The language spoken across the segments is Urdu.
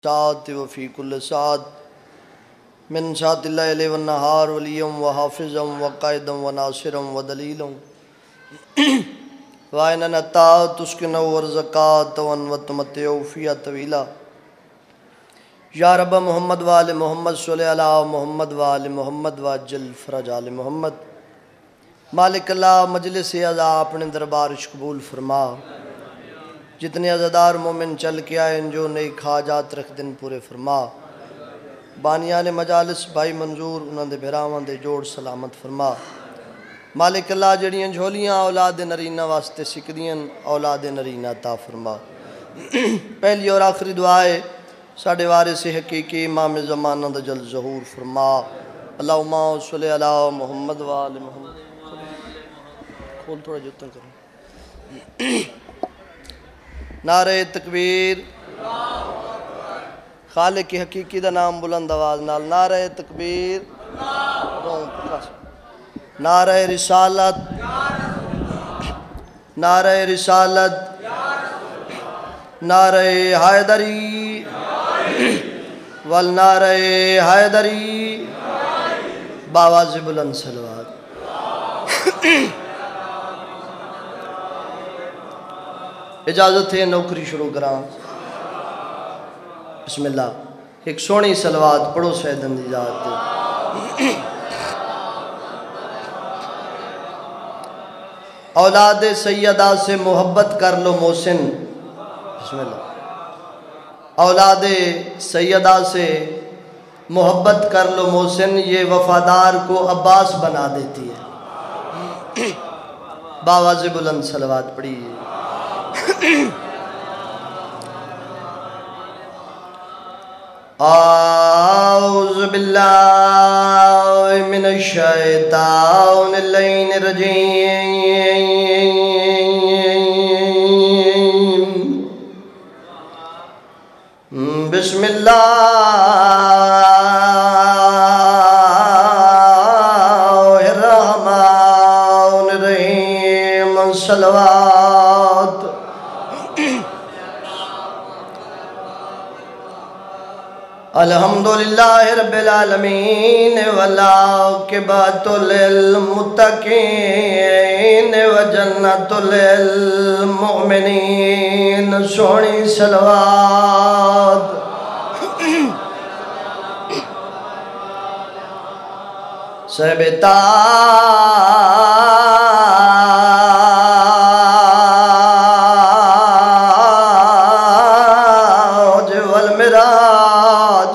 ساعت وفی کل ساعت من ساعت اللیل والنہار ولیا وحافظا وقائدا وناصرا ودلیلا وعینا نتا تسکنہ ورزقات وتمتعوا فیہا طویلا یا رب محمد وآل محمد صلی علی محمد وآل محمد وعجل فرج آل محمد۔ مالک اللہ مجلس عزا اپنے دربارش قبول فرما، جتنے عزادار مومن چل کے آئے جو نئی حاجات رکھ دن پورے فرما۔ بانیان مجالس بھائی منظور انہوں دے بھراواں دے جوڑ سلامت فرما۔ مالک اللہ جڑیاں جھولیاں اولاد نرینہ واسطے سکدیاں اولاد نرینہ عطا فرما۔ پہلی اور آخری دعائے ساڑھے وارث حقیقی امام زمانہ دا جل ظہور فرما۔ اللہم صلی علی محمد وآل محمد۔ کھول تھوڑا جتن کرو۔ نعرہ تکبیر، خالق حقیقی دا نام بلند آواز نال، نعرہ تکبیر، نعرہ رسالت، نعرہ رسالت، نعرہ حیدری والنعرہ حیدری، باواز بلند صلوات۔ اجازت ہے نوکری شروع کراں۔ بسم اللہ، ایک سونی صلوات پڑھو سیدن دی ذات دے۔ اولاد سیدہ سے محبت کر لو محسن، بسم اللہ، اولاد سیدہ سے محبت کر لو محسن، یہ وفادار کو عباس بنا دیتی ہے۔ باواز بلند صلوات پڑھیے۔ اعوذ باللہ من الشیطان اللعین الرجیم، بسم اللہ الرحمن الرحیم، صلوات۔ الحمدللہ رب العالمین والعاقبۃ للمتقین وجنت للمؤمنین، سونی صلوات۔ صاحب تاج والمراج،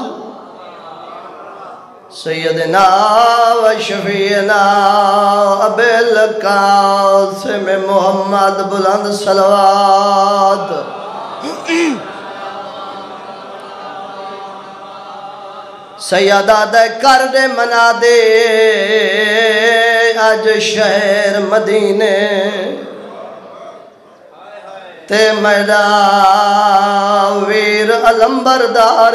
سیدنا و شفیعنا ابی القاسم محمد، بلند صلوات۔ سیدہ دے کر دے منا دے اج شہر مدینے، تے میرا ویر علمبردار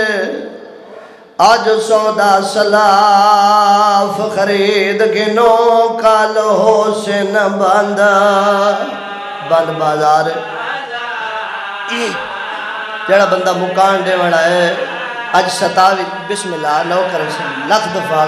آج سودا سلاف خرید گنو کال حسین بند بازار۔ جڑا بندہ مکان دے وڑا ہے اج 27 بسم اللہ نو کرن سے لکھ دفعہ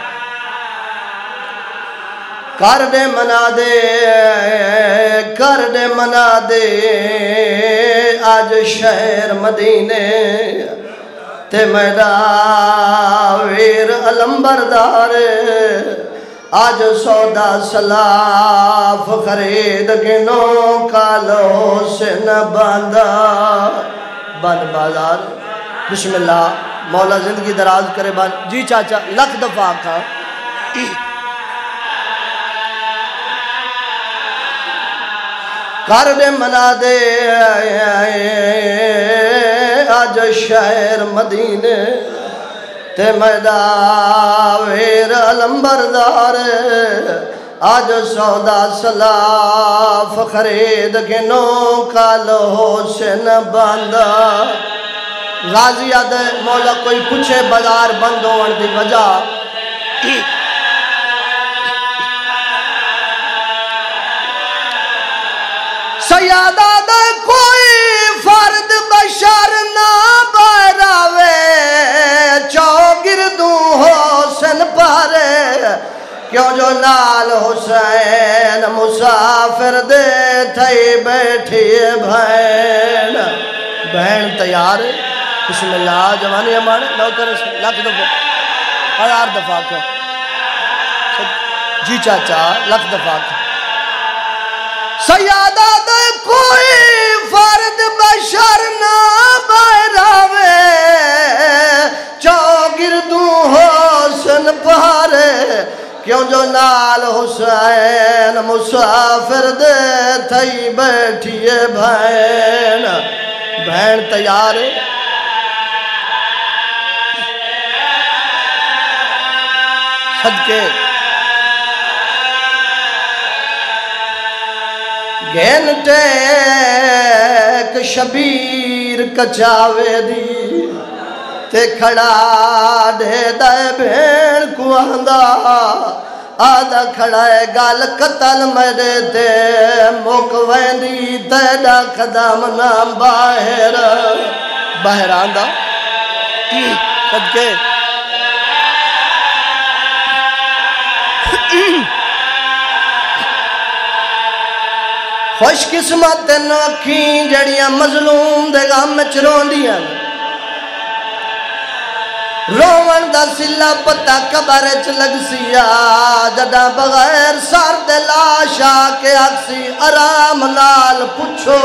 کر دے منا دے، کر دے منا دے آج شہر مدینے، تے میرا ویر علمبردار آج سودا سلاف خرید گنو کال حسین بند بازار۔ بسم اللہ، مولا زندگی دراز کرے بان جی چاچا لکھ دفعہ آکھا۔ کر دے منا دے آج شہر مدینے، تے میرا ویر علمبردار آج سودا سلاف خرید گنو کال حسین بند۔ غازی آدھے مولا کوئی پوچھے بازار بند ہون دی وجہ، سیادہ دے کوئی فرد بشر نہ بیر کیوں جو نال حسین مسافر دے تھئی بیٹھی بہن بہن تیار ہے بسم اللہ جوانی ہمارے نو کرے لکھ دفعہ ہزار دفعہ کیوں جی چاچا لکھ دفعہ کیوں سیادہ دے کوئی فرد بشر نہ بہراوے چوگردوں حسن پارے کیوں جو نال حسین مسافر دے تھئی بیٹھیے بہن بہن تیار ہے صدقے گھنٹے ایک شبیر کچاوے دی تے کھڑا دے دے بھین کو آندہ آدھا کھڑا ہے گال قتل میرے تے مکویندی تیڑا قدم نام باہر باہر آندہ صدقے خوش قسمت نوکھیں جڑیاں مظلوم دے غم میں چرون دیاں روان دا سلہ پتہ قبرچ لگ سیا جڑا بغیر سار دے لاشا کے اکسی آرام نال پچھو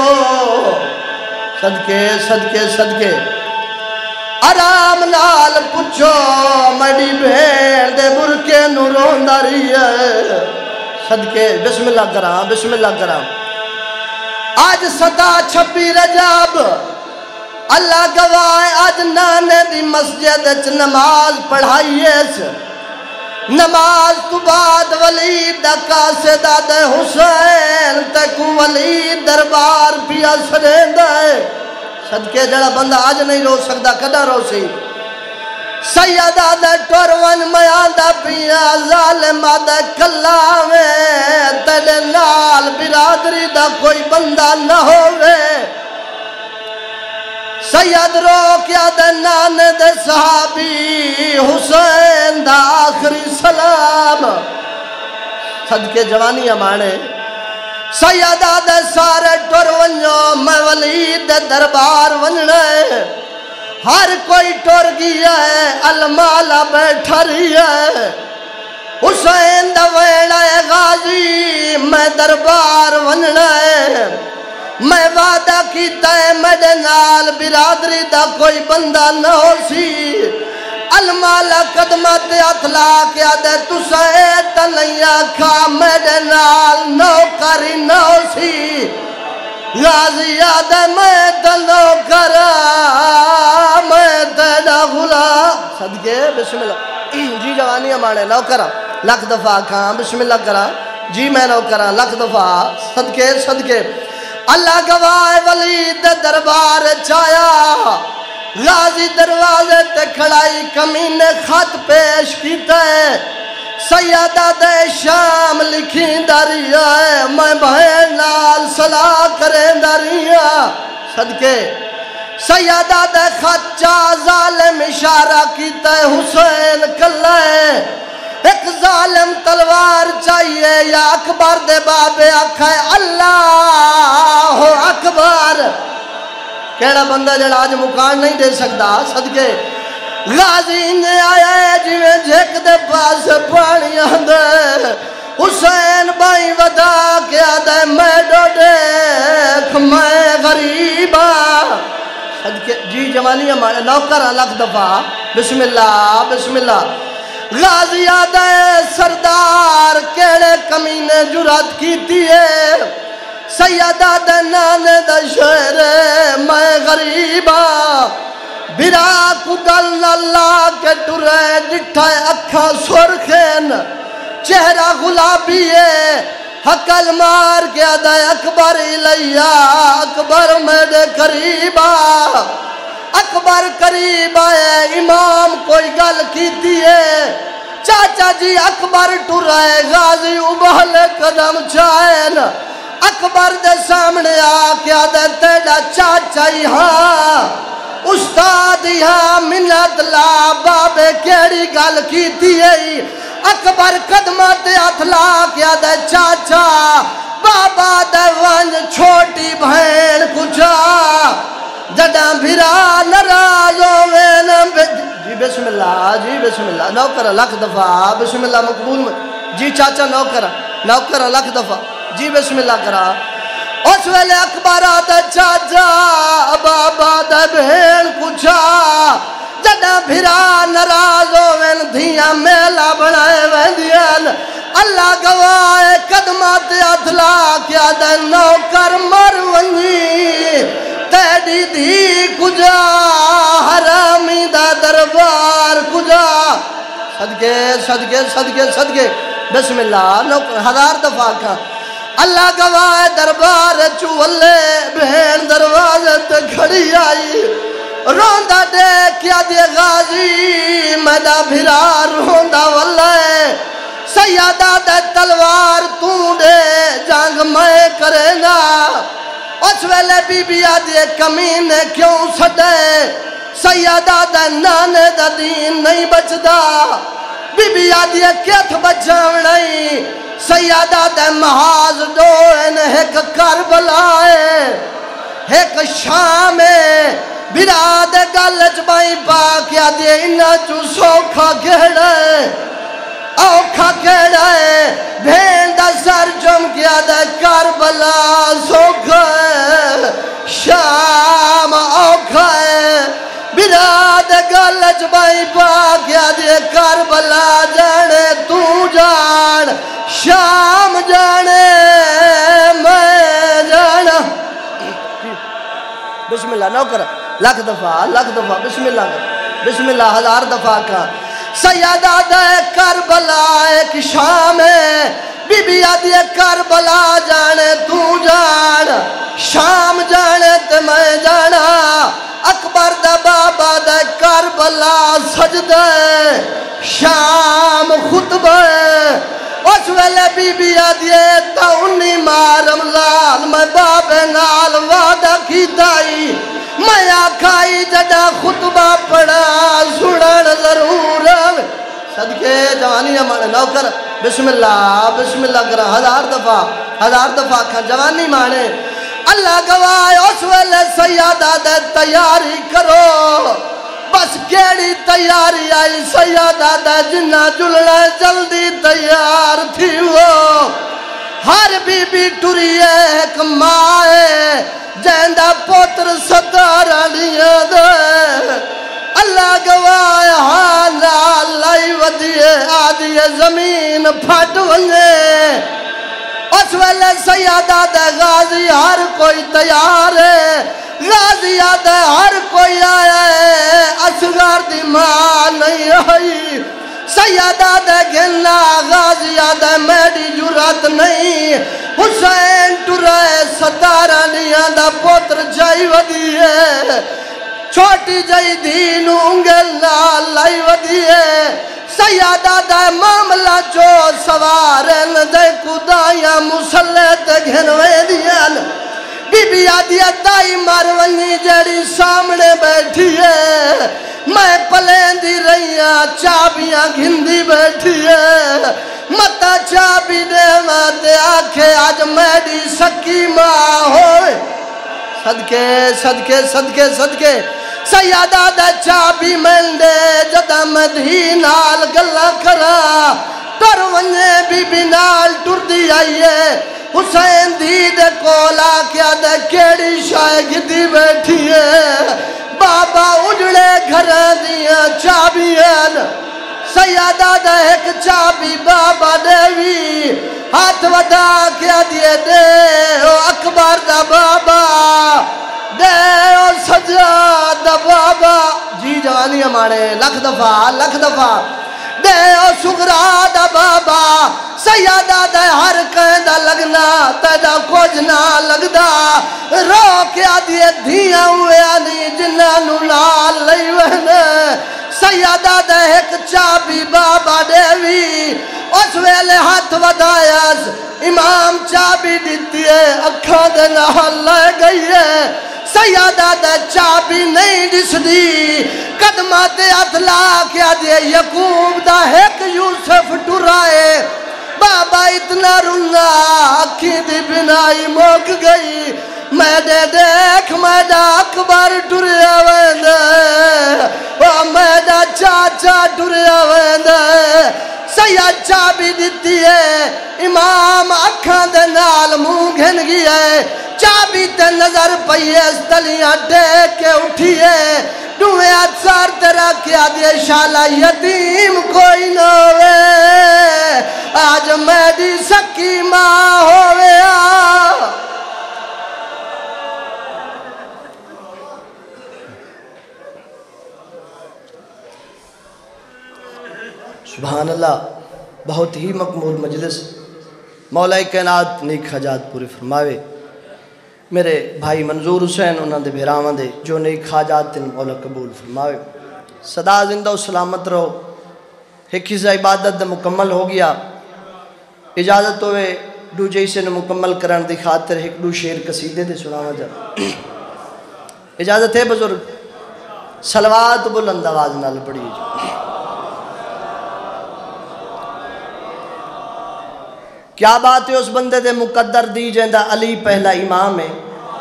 صدقے صدقے صدقے آرام نال پچھو مڑی بھیڑ دے برکے نورون داری ہے صدقے بسم اللہ کرام بسم اللہ کرام آج 26 رجب اللہ گواہ آج نانے دی مسجد اچ نماز پڑھائیے سے نماز تو بعد ولید دا قاصد دے حسین تکو ولید دربار پیا سرین دے صدقے جڑا بندہ آج نہیں رو سکتا کدا رو سی سیدہ دے ٹورون میاندہ پیا ظالمہ دے کلاوے تیلے نال برادری دا کوئی بندہ نہ ہوئے سید رو کیا دے نانے دے صحابی حسین دا آخری سلام صدقے جوانی ہمانے سیدہ دے سارے ٹورونیوں میں ولید دے دربار وننے ہر کوئی ٹور گیا ہے المالا بیٹھا رہی ہے حسین دا ویڑا ہے غازی میں دربار وننا ہے میں وعدہ کیتا ہے میرے نال برادری دا کوئی بندہ نہ ہو سی المالا قدمت اطلاع کیا دے تسے تنہیں آکھا میرے نال نوکری نہ ہو سی غازی یاد ہے میں تنو کرا میں تیڑا غلام صدقے بسم اللہ جی جوانی ہمارے نو کرا لکھ دفعہ کھاں بسم اللہ کرا جی میں نو کرا لکھ دفعہ صدقے صدقے اللہ گواہ ولید دربار چایا غازی دروازے تے کھڑائی کمینے خط پیش کیتا ہے سیدہ دے شام لکھیں داریا ہے میں بہن نال صلاح کریں داریا صدقے سیدہ دے خطچہ ظالم اشارہ کیتا ہے حسین کلہ ہے ایک ظالم تلوار چاہیے یا اکبر دے بابے آکھا ہے اللہ اکبر کیڑا بندہ جڑا آج مکان نہیں دے سکتا صدقے غازی انجھے آیا ہے جویں جھک دے پاس پانی آندے حسین بائی ودا کیا دے میں ڈو دیکھ میں غریبا صدقے جی جوانی ہمارے نوکر لکھ دفعہ بسم اللہ بسم اللہ غازی آدھے سردار کیڑے کمینے جرات کیتی ہے سیدہ دے نانے دے شہر میں غریبا برا کو گل اللہ کے ٹرے ڈٹھائے اکھا سرخین چہرہ غلابی ہے حقل مار کے آدھے اکبر علیہ اکبر میرے قریبا اکبر قریب آئے امام کوئی گل کی دیئے چاچا جی اکبر ٹرائے غازی ابہل قدم چاہین اکبر دے سامنے آکے دے تیڑا چاچا یہاں استاد یہاں منت لا بابے کیڑی گل کی دیئے اکبر قدمہ تے ہتھ لا کے آدھے چاچا بابا دے ونج چھوٹی بہن کچھا جڑا بھرا ناراض ہووے جی بسم اللہ جی بسم اللہ نوکر لکھ دفعہ بسم اللہ مقبول میں جی چاچا نوکر لکھ دفعہ جی بسم اللہ کرا اس ویلے اکبر آدھے چاچا بابا دے بہن کچھا جڑا بھرا ناراض ہوویں دھیاں میلا بنائے ویندیاں اللہ گواہ قدمات ہتھ لا کے آدھے نوکر مر ونجی تیری دھی کجا حرامی دا دربار کجا صدقے صدقے صدقے صدقے بسم اللہ نوکر ہزار دفعہ کھا اللہ گواہ دربار چولے بہن دروازے تے کھڑی آئی روندہ دیکھ کیا دے غازی میدہ بھرا روندہ واللہ سیادہ دے تلوار تو دے جنگ میں کرے گا اس ویلے بی بی آدھے کمینے کیوں سڑے سیادہ دے نانے دا دین نہیں بچدا بی بی آدھے کیت بچاو نہیں سیادہ دے محاذ دوئن ایک کربلائے ایک شام براد گلچ بائی پاکیا دے انہا چو سوکھا گھڑے اوکھا گھڑے بھین دا سر جم کیا دے کربلا سوکھا شام اوکھا براد گلچ بائی پاکیا دے کربلا جانے تو جان شام جانے میں جانا بسم اللہ نوکر لکھ دفعہ بسم اللہ ہزار دفعہ کا سیادہ دے کربلا ایک شام ہے بی بی آدھی کربلا جانے تو جان شام جانے تے میں جانا اکبر دا بابا دے کربلا سجدہ شام خطبہ اس ویلے بی بی آدھی تا انی ماہ رمضان میں بابے نال وعدہ کی دائی میں آکھائی جڑا خطبہ پڑھا سنن ضرور صدقے جوانی ہمارے نوکر بسم اللہ کرا ہزار دفعہ کھا جوانی مانے اللہ گواہ اس ویلے سیادہ دے تیاری کرو بس کیڑی تیاری آئی سیادہ دے جنہ جلنا جلدی تیار تھی وہ ہر بی بی ٹوری ایک مائے جیندہ پوتر ستارہ لیا دے اللہ گواہ حالا لائی ودیے آدھیے زمین پھٹ ونجے اس ویلے سیادہ دے غازی ہر کوئی تیار ہے غازی آدھے ہر کوئی آیا ہے اصغر دی ماں نہیں آئی سیادہ دے گھننا غازی آدھے میری جرات نہیں حسین ٹرائے ستارہ نہیں دا پوتر جائی ودی ہے چھوٹی جائی دین انگل نال لائی ودی ہے سیادہ دے معاملہ جو سوارن دے کدائیاں مسلح تے گھنوے دیاں بی بی آدھی دائی مارونی جڑی سامنے بیٹھی ہے میں پلین دی رہیاں چابیاں گھندی بیٹھی ہے متا چابی دے ماتے آکھے آج میری سکی ماں ہوئے صدقے سیادہ دے چابی مندے جدہ مدینال گلہ کرا ٹر ونجے بی بی نال ٹر دی آئیے حسین دید کولا کیا دے کیڑی شائع گدی بیٹھی ہے بابا اجڑے گھر دیا چابیاں سیادہ دے ایک چابی بابا دیوی ہاتھ ودا کیا دیے دے او اکبر دا بابا دے او سجاد دا بابا جی جوانی ہمارے لکھ دفعہ دے او سغرا دا بابا سیادہ دے ہر کہندہ لگنا تیدہ کچھ نہ لگدا رو کیا دیے دھیاں ہوئے آنی جنہاں نال لئی وہنے سیادہ دے ایک چابی بابا دیوی اس ویلے ہاتھ ودایاز امام چابی دیتی ہے اکھاں دے نال لے گئی ہے سیادہ دے چابی نہیں دس دی قدم ماتے اتلا کیا دے یقوب دا ایک یوسف ٹرائے بابا اتنا رونا آنکھی دی بنائی موک گئی میں دے دیکھ میں دا اکبر ٹریا ویندے میں دا چاچا ٹریا ویندے سید چابی دیتی ہے امام اکھاں دے نال منہ گھن گیا ہے چابی تے نظر پئیے تلیاں ٹیک کے اٹھیے دوئے اتسار تیرا کیا دے شالا یتیم کوئی نہ ہوئے آج میری سکی ماں ہوئے سبحان اللہ بہت ہی مقبول مجلس مولا کائنات نیک حاجات پوری فرماوے میرے بھائی منظور حسین انہاں دے بھیراواں دے جو نیک حاجات تن مولا قبول فرماوے صدا زندہ و سلامت رہو ایک حصہ عبادت دا مکمل ہو گیا اجازت ہوئے دو جیسے نے مکمل کرن دی خاطر ایک دو شعر قصیدے دے سناواں جا اجازت ہے بزرگ صلوات بلند آواز نال پڑھیے جا کیا بات ہے اس بندے دے مقدر دی جیندہ علی پہلا امام ہے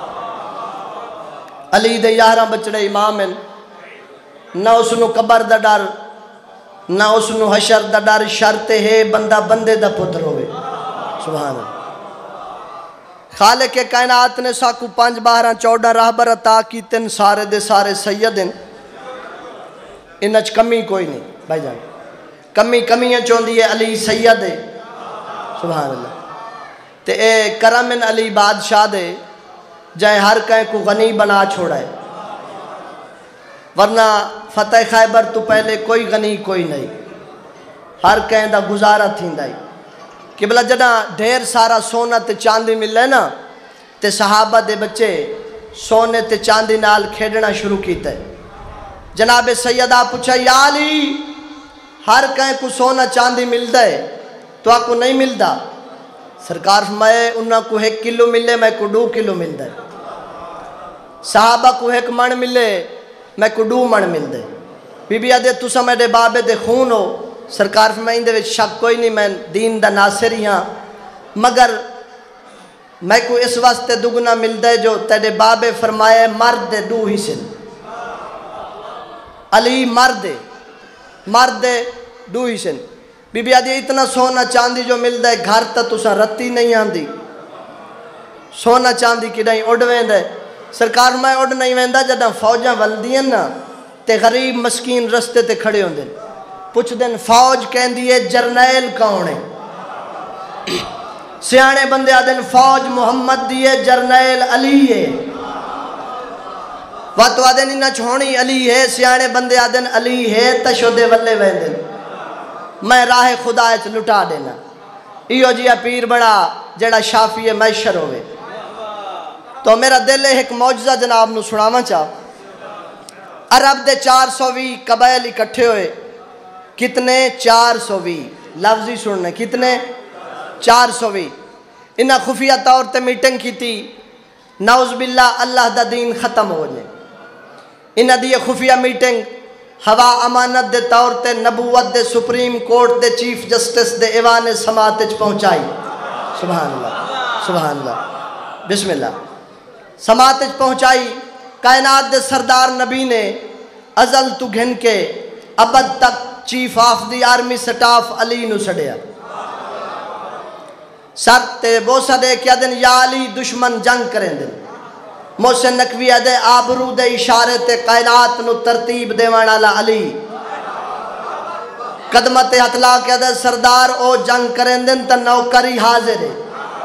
علی دے 11 بچڑے امام ہیں نہ اس نو قبر دا ڈر نہ اس نو حشر دا ڈر شرط ہے بندہ بندے دا پتر ہوئے سبحان اللہ خالق کائنات نے ساکو 5 12 14 راہبر عطا کی تن سارے دے سارے سید ہیں انچ کمی کوئی نہیں بھائی جان کمیاں چوندی ہے علی سید ہے سبحان اللہ تے اے کرمن علی بادشاہ دے جائے ہر کہیں کو غنی بنا چھوڑا ہے ورنہ فتح خیبر تو پہلے کوئی غنی کوئی نہیں ہر کہیں دا گزارا تھی دائی کہ بلا جنا ڈھیر سارا سونا تے چاندی مل لے نا تے صحابہ دے بچے سونے تے چاندی نال کھیڑنا شروع کیتا ہے جناب سیدہ پوچھا یا علی ہر کہیں کو سونا چاندی مل دے تو آپ کو نہیں ملتا سرکار فرمائے انہاں کو 1 کلو ملے میں کو 2 کلو ملتا ہے صحابہ کو 1 من ملے میں کو 2 من مل دے بی بی آدھے تُسا میرے بابے دے خون ہو سرکار فرمائیں دے وچ شک کوئی نہیں میں دین دا ناصر ہی ہاں مگر میں کو اس واسطے دگنا مل دے جو تیرے بابے فرمائے مرد دے 2 حصے علی مرد دے 2 حصے بی بی آدھی اتنا سونا چاندی جو مل دے گھر تا تُسا رتی نہیں آندی سونا چاندی کی نہیں اڑ وین دے سرکار میں اڑ نہیں وین دا جدہ فوجاں والدین نا تے غریب مسکین رستے تے کھڑے ہوں دن پوچھ دن فوج کہن دیئے جرنیل کون ہے سیانے بندے آدن فوج محمد دیئے جرنیل علی ہے واتو آدن انہ چھوڑی علی ہے سیانے بندے آدن علی ہے تشودے والے وین دن میں راہ خدا اچ لٹا دینا ایو جیا پیر بڑا جڑا شافی میشر ہوئے تو میرا دل ایک معجزہ جناب نو سناواں چاہ عرب دے 420 قبائل اکٹھے ہوئے کتنے 420 لفظی سننے کتنے 420 انہاں خفیہ طور تے میٹنگ کی تھی نعوذ باللہ اللہ دا دین ختم ہو جائے انہاں دی خفیہ میٹنگ ہوا امانت دے طور تے نبوت دے سپریم کورٹ دے چیف جسٹس دے ایوان سماعت وچ پہنچائی سبحان اللہ بسم اللہ سماعت وچ پہنچائی کائنات دے سردار نبی نے ازل تو گھن کے ابد تک chief of the army staff علی نو سڑیا سر تے بوسا دے کیا دن یا علی دشمن جنگ کریں دن محسن نقوی دے آبرو دے اشارے تے کائنات نو ترتیب دے والا علی قدمت اطلاع کیا دے سردار او جنگ کریں دن تا نوکری حاضر ہے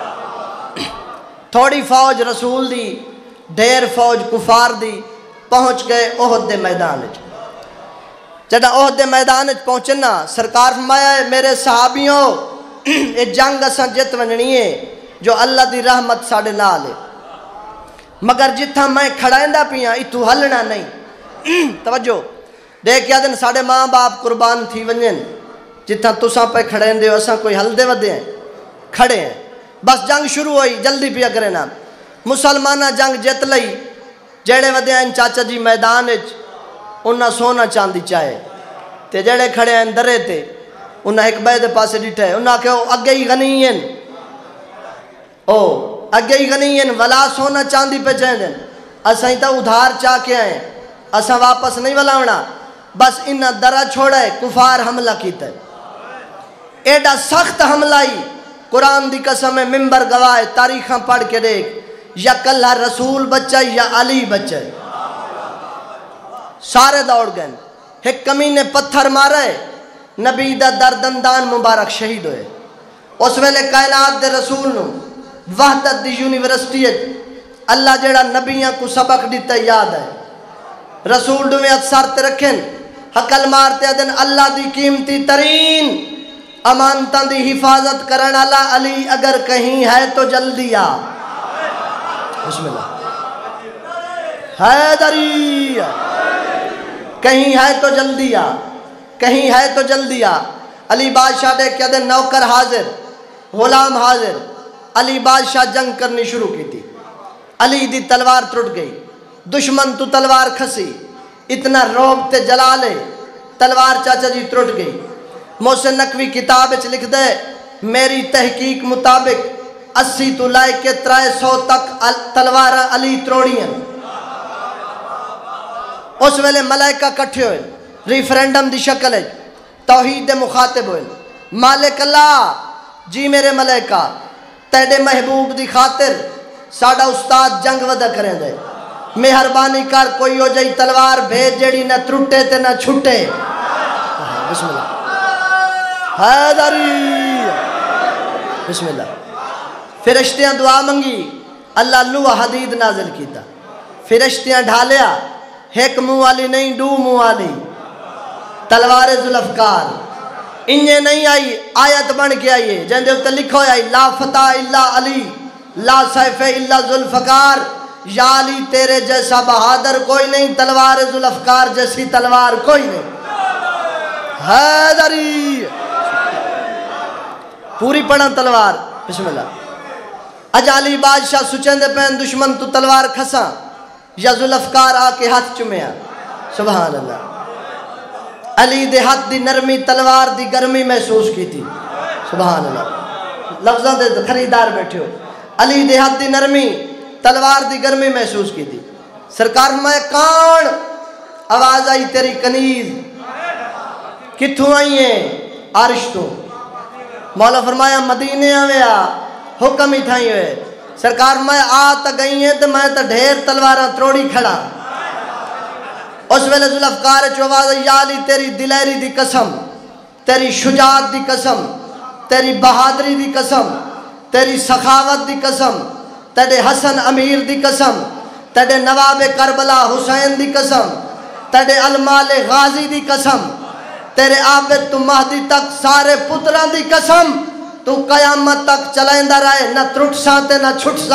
تھوڑی فوج رسول دی ڈھیر فوج کفار دی پہنچ گئے احد دے میدان جڑا احد دے میدان پہنچنا سرکار فرمایا ہے میرے صحابیوں اے جنگ اساں جت ونجنی ہے جو اللہ دی رحمت ساڑے نال ہے مگر جتھا میں کھڑائندہ پیاں اتو ہلنا نہیں توجہ دیکھ کیا دن ساڑے ماں باپ قربان تھی ونجن جتھا تساں پہ کھڑائندے ہو اساں کوئی ہل دے ودے ہیں کھڑے ہیں بس جنگ شروع ہوئی جلدی پیا کرے نا مسلمانہ جنگ جت لئی جیڑے ودے ہیں چاچا جی میدان انہاں سونا چاندی چاہے تے جڑے کھڑے ہیں درے تے انہاں ایک بے دے پاسے ڈٹھے انہاں کہ اگے ہی غنی ہیں اگے ہی غنی ہیں ولا سونا چاندی پہ چاہیں دیں اساں ہی تا ادھار چاہ کے آئیں اساں واپس نہیں ولاونا بس انہاں درہ چھوڑے کفار حملہ کیتا ہے ایڈا سخت حملہ ہی قرآن دی قسم ہے ممبر گواہ تاریخاں پڑھ کے دیکھ یا کلہ رسول بچہ یا علی بچہ سارے دوڑ گئے ایک کمینے پتھر مارے نبی دا دردندان مبارک شہید ہوئے اس ویلے کائنات دے رسول نو وحدت دی یونیورسٹی اللہ جڑا نبیاں کو سبق دیتا یاد ہے رسول دو میں سارتے رکھیں حقل مارتے دن اللہ دی قیمتی ترین امانتاں دی حفاظت کرن اللہ علی اگر کہیں ہے تو جلدی آ بسم اللہ حیدری کہیں ہے تو جلدی آ کہیں ہے تو جلدی آ علی بادشاہ دے کیا دے نوکر حاضر غلام حاضر علی بادشاہ جنگ کرنی شروع کی تھی علی دی تلوار ٹوٹ گئی دشمن تو تلوار کھسی اتنا روب تے جلالے تلوار چاچا جی ٹوٹ گئی محسن نقوی کتاب اچھ لکھ دے میری تحقیق مطابق 80 تو لائے کے 300 تک تلوار علی تروڑی ہیں اس ویلے ملائکہ کٹھے ہوئے ریفرینڈم دی شکل ہے توحید دے مخاطب ہوئے مالک اللہ جی میرے ملائکہ تیڑے محبوب دی خاطر ساڑا استاد جنگ ودا کریں دے مہربانی کر کوئی ہو جائی تلوار بھیج جڑی نہ ترٹے تے نہ چھٹے بسم اللہ حیدری بسم اللہ فرشتیاں دعا منگی اللہ لوہ حدید نازل کیتا فرشتیاں ڈھالیا ایک منہ والی نہیں دو منہ والی تلوار ذوالفقار انجے نہیں آئی آیت بن کے آئیے جن دے اتنے لکھو آئی لا فتح الا علی لا سیف الا ذوالفقار یا علی تیرے جیسا بہادر کوئی نہیں تلوار ذوالفقار جیسی تلوار کوئی نہیں حیدری پوری پڑھا تلوار بسم اللہ اجالی بادشاہ سچیں دے پہن دشمن تو تلوار کھسا یا ذوالفقار آ کے ہاتھ چمیا سبحان اللہ علی دے ہاتھ دی نرمی تلوار دی گرمی محسوس کی تھی سبحان اللہ لفظاں دے خریدار بیٹھے ہو علی دے ہاتھ دی نرمی تلوار دی گرمی محسوس کی تھی سرکار میں کان آواز آئی تیری کنیز کتھوں آئی ہیں عرش تو مولا فرمایا مدینے آویا حکم ہی تھائی ہوئے سرکار میں آتا گئی ہیں تو میں تا ڈھیر تلواراں تروڑی کھڑا اس ویلے ذوالفقار چوواز یا علی تیری دلیری دی قسم تیری شجاعت دی قسم تیری بہادری دی قسم تیری سخاوت دی قسم تیرے حسن امیر دی قسم تیرے نواب کربلا حسین دی قسم تیرے المال غازی دی قسم تیرے عابد تو مہدی تک سارے پتران دی قسم تو قیامت تک چلائندہ رہے نہ ترٹ سا تے نہ چھٹ سا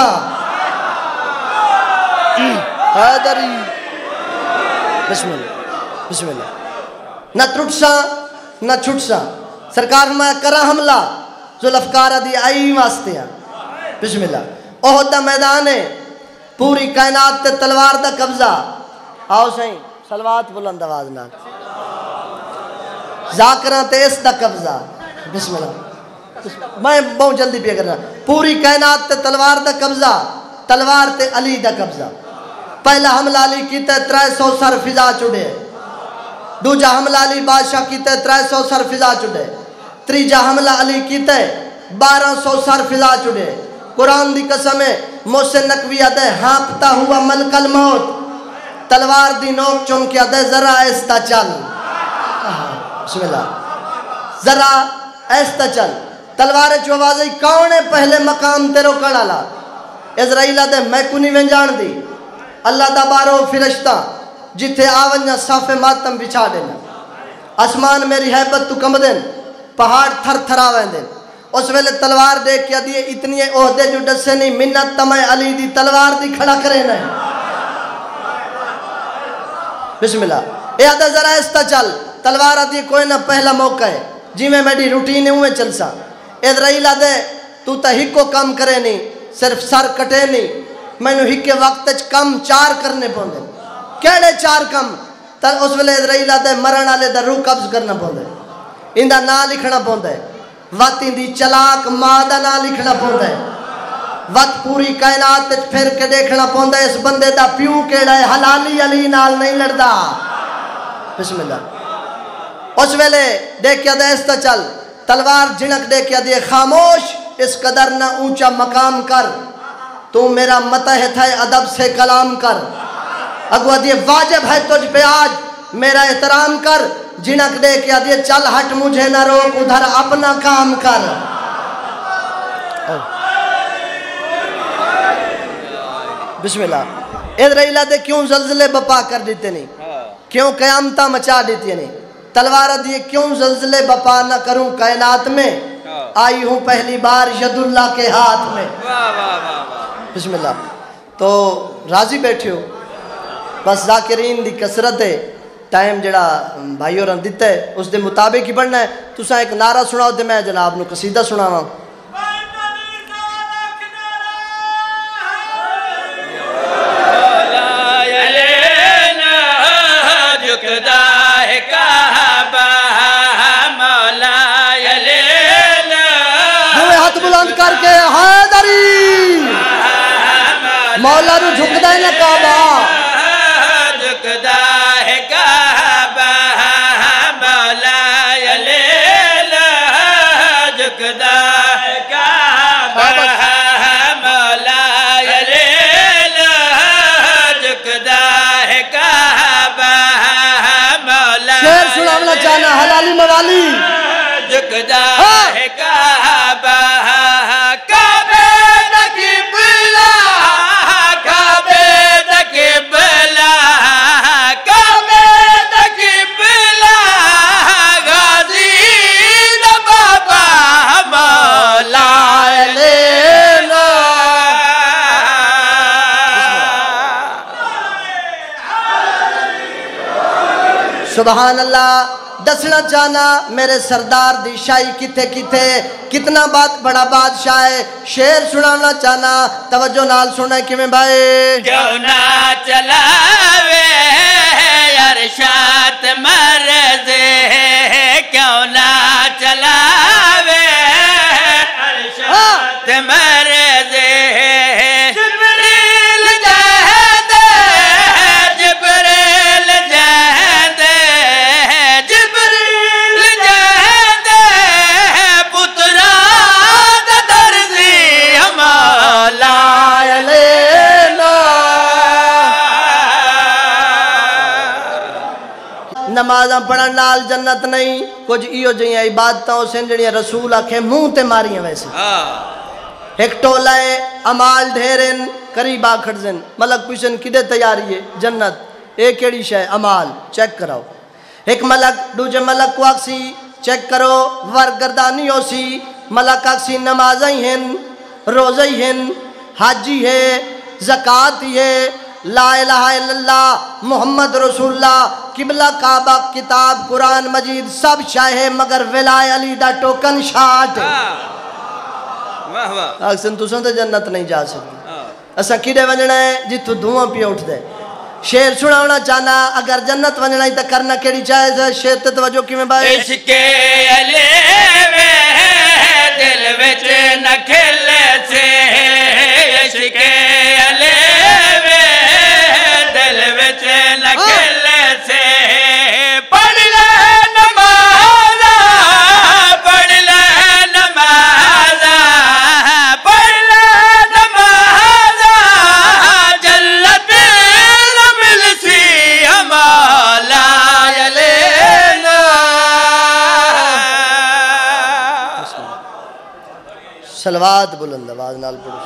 حیدری بسم اللہ بسم اللہ نہ ترٹ سا نہ چھٹ سا سرکار میں کرا حملہ ذوالفقار دی آئی واسطے ہیں بسم اللہ احد دا میدان ہے پوری کائنات تے تلوار دا قبضہ آؤ سہیں صلوات بلند آواز نہ ذاکران تے اس دا قبضہ بسم اللہ میں بہت جلدی پہ کرنا پوری کائنات تے تلوار دا قبضہ تلوار تے علی دا قبضہ پہلا حملہ علی کیتا ہے 300 سر فضا چڑے دوجا حملہ علی بادشاہ کیتا ہے 300 سر فضا چڑے تریجا حملہ علی کیتا ہے 1200 سر فضا چڑے قرآن دی قسم ہے محسن نقوی دے ہانپتا ہوا ملک الموت تلوار دی نوک چون کیا دے ذرا ایستا چل بسم اللہ ذرا ایستا چل تلوار چوازی کون پہلے مقام تیرو کڑالا اسرائیلہ دے میں کنی ونجان دی اللہ دا بارو فرشتہ جتھے آونیا صاف ماتم بچھا دینا آسمان میری حیبت تو کم دین پہاڑ تھر تھر آوین دین اس ویلے تلوار دے کیا دیئے اتنی عہدے جو ڈسے نہیں منت تمہیں علی دی تلوار دی کھڑا کرے نہیں بسم اللہ اے آدھا ذرا ایستا چل تلوار آدھی کوئی نہ پہلا موقع ہے جی میں میری روٹین ہوئے چل سا اسرائیل دے تو تا ہکو کام کرے نہیں صرف سر کٹے نہیں میں نے ہکے وقت کم 4 کرنے پوندے کیڑے 4 کم اس ویلے اسرائیل دے مرن والے دا روح قبض کرنا پوندا ہے، ایندا نام لکھنا پوندا ہے، وقت دی چلاک ماں دا نام لکھنا پوندا ہے، وقت پوری کائنات وچ پھر کے دیکھنا پوندا ہے اس بندے دا پیو کیڑا ہے، حلالی علی نال نہیں لڑدا۔ بسم اللہ۔ اس ویلے دیکھیا دے اس تا چل، تلوار جھنک دیکھیا دے خاموش، اس قدر نہ اونچا مقام کر، تو میرا متحد ہے ادب سے کلام کر، اگوا دیے واجب ہے تجھ پہ آج میرا احترام کر، جھنک دیکھیا دے چل ہٹ مجھے نہ روک ادھر اپنا کام کر۔ بسم اللہ۔ اسرائیل دے کیوں زلزلے بپا کر دیتے نہیں، کیوں قیامتہ مچا دیتی نہیں، تلوار دیے کیوں زلزلے بپا نہ کروں کائنات میں، آئی ہوں پہلی بار ید اللہ کے ہاتھ میں۔ بسم اللہ۔ تو راضی بیٹھے ہو، بس ذاکرین دی کثرت ہے، ٹائم جڑا بھائی اور دیتا ہے اس دے مطابق ہی پڑھنا ہے۔ تساں ایک نعرہ سناؤ تے میں جناب نو قصیدہ سناواں۔ کر کے حیدری مولا نو جھکدا ہے نا کعبہ، جھکدا ہے کعبہ مولا لیلا، جھکدا ہے کعبہ مولا لیلا، جھکدا ہے کعبہ مولا۔ شعر سنانا چاہنا حلالی موالی، جھکدا ہے کعبہ سبحان اللہ۔ دسنا چاہنا میرے سردار دی شاہی کتے کتے، کتنا بڑا بادشاہ ہے، شعر سنانا چاہنا، توجہ نال سننا کیویں بھائی۔ کیوں نہ چلاوے ارشاد مرض، کیوں نہ چلاوے ارشاد مرض، نمازاں پڑھن نال جنت نہیں، کچھ ایو جہاں عبادتاں سن جڑیاں رسول آکھے منہ تے ماریاں ویسے۔ ایک ٹولہ ہے امال ڈھیرن قریب آکھڑزن، ملک پوچھن کدے تیاری ہے جنت، ایک کیڑی شے امال چیک کراؤ، ایک ملک دوجے ملک کو آکسی چیک کرو ورگردانی ہو سی، ملک آکسی نمازیں ہیں، روزیں ہیں، حاجی ہے، زکاة ہے، لا الہ الا اللہ محمد رسول اللہ، قبلہ کعبہ کتاب قرآن مجید سب شاہ ہے، مگر ولائے علی دا ٹوکن شاٹ آکسن تسان تے جنت نہیں جا سکتی۔ اسا کیڑے ونجنا ہے جتو دھواں پی اٹھ دے۔ شعر سناونا چاہنا اگر جنت ونجنا ہی تا کرنا کیڑی چاہے سے شعر تے توجہ کی میں بھائی۔ عشق علی میں دل وچ نہ کھلے سے، عشق علی میں دل وچ نہ کھلے سے، پڑھ لے نماز، پڑھ لے نماز، پڑھ لے نماز، جنت نہ مل سی مولا لینا۔ سلوات بلند آواز نال پڑھو۔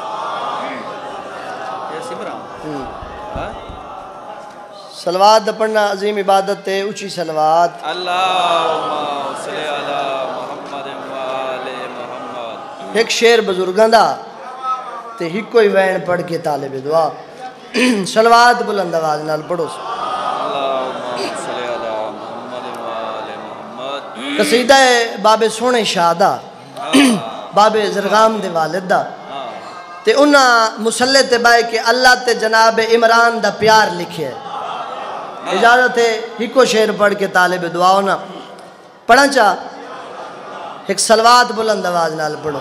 سلوات پڑھنا عظیم عبادت ہے، اچھی سلوات۔ اللہم صلی علی محمد وآل محمد۔ ایک شعر بزرگاں دا تے ہی کوئی وین پڑھ کے طالب دعا، سلوات بلند آواز نال پڑھو۔ اللہم صلی علی محمد وآل محمد۔ قصیدہ ہے باب سونے شادہ، باب زرغام دے والد دا، تے انہاں مسلح تے بائے کہ اللہ تے جناب عمران دا پیار لکھے ہے۔ اجازت ہے ہی کو شعر پڑھ کے طالب دعا ہونا پڑھا چاہ ایک سلوات بلند آواز نال پڑھو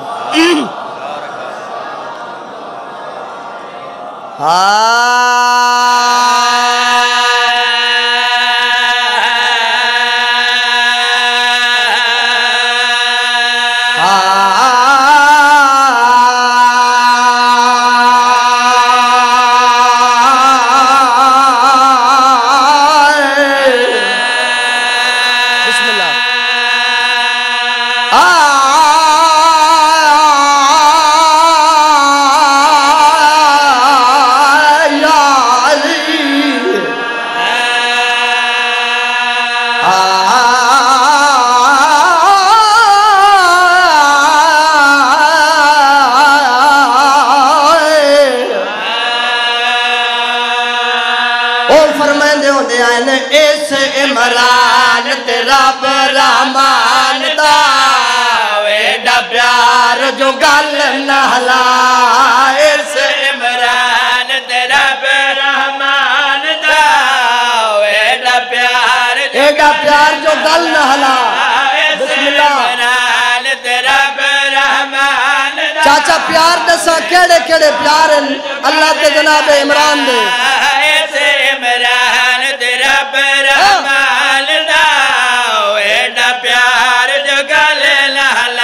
جو گل نہلا اس عمران تیرا رحمان دا ایڈا پیار جو گل نہلا بسم اللہ عمران تیرا رحمان دا چاچا پیار دسا کیڑے کیڑے پیار اللہ تے جناب عمران دے اس عمران تیرا رحمان دا ایڈا پیار جو گل نہلا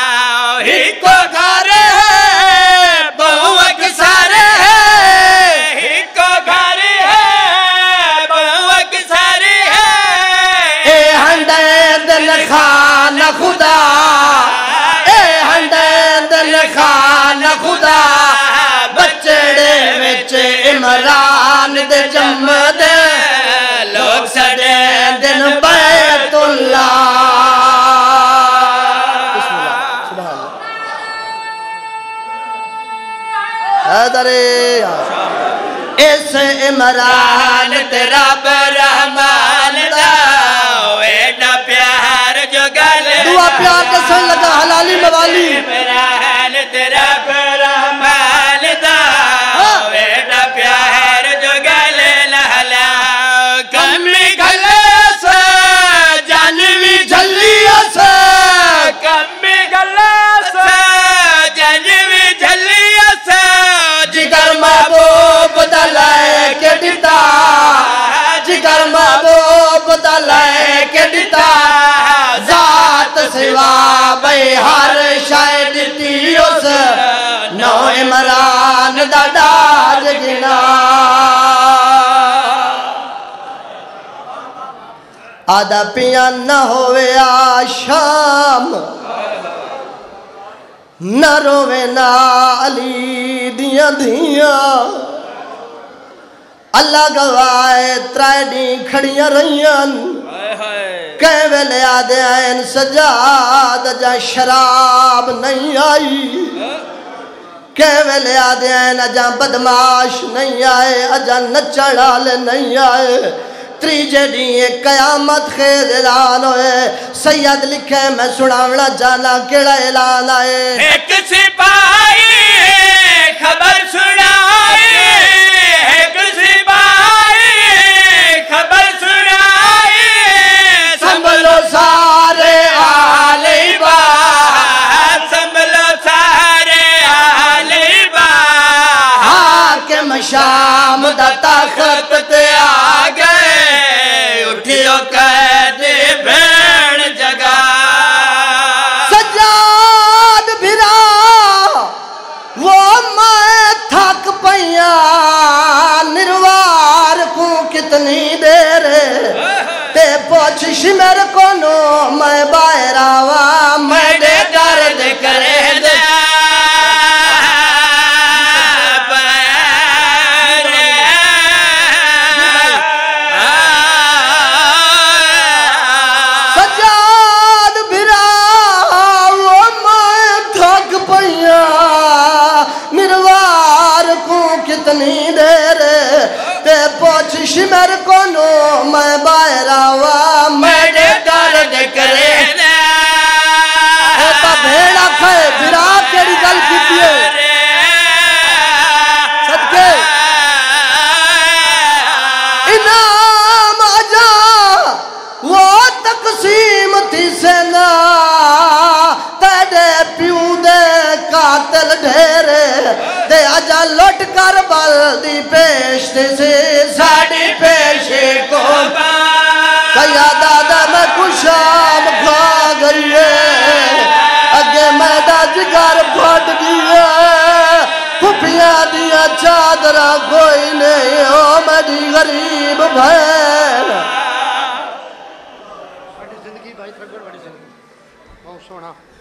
خدا اے ہنڈے دل خان خدا بچڑے وچ عمران دے جم دے لوگ سڑے دن بیت اللہ بسم اللہ سبحان اللہ حیدر اس عمران تیرا رحمان دا ایڈا پیار جو گل دعا پیار کے سن لگا حلالی موالی عمران تیرا رحمان دا ایڈا پیار جو گل لہلا کمی گلس جانوی جھلیس کمی گلس جانوی جھلیس جگر محبوب دلائے کے دیتا جگر محبوب دلائے کے دیتا ذات سوا بے ہر شاید تیوس نو عمران دا ڈاج گنا آدھا پیان نہ ہوئے آشام نہ روے نہ علی دیاں دیاں اللہ گوائے ترائیڈی کھڑیاں رہیاں کہیں ویلے آدھے آئین سجاد جا شراب نہیں آئی کہیں ویلے آدھے آئین اجا بدماش نہیں آئے اجا نچڑال نہیں آئے تریجے دیئے قیامت خیر اعلان ہوئے سید لکھے میں سناونا جانا کیڑا اعلان آئے ایک سپاہی خبر سنائے ایک سپاہی خبر سنائے سنبھلو سارے آلی با سنبھلو سارے آلی با حاکم شام دا تخت تے آگئے اٹھیو قید بھیڑ جگہ سجاد بھرا وہ میں تھک پیا نروار کو کتنی دیر تے پوچھ شمر کونو میں باہر آوا میں دے درد کرے دے سجاد بھرا وہ میں تھک پیا نروار کو کتنی دیر تے پوچھ شمر کونو میں باہر آوا میں دے درد کرے دے ہوتا بھیڑا کھائے بھرا کیڑی گل کیتیے صدقے انعام اٹھی سے نا تیرے پیو دے قاتل ڈھیرے دے اجا لٹ کر بلدی پیش دے سے ساڑی پیش کو قیادہ میں کشام کھا گئی ہے اگے میدہ جگر پھٹ گیا پھپیاں دیا چادرہ کوئی نہیں ہو میری غریب بھین بڑی زندگی بھائی تھگڑ بڑی زندگی بہت سونا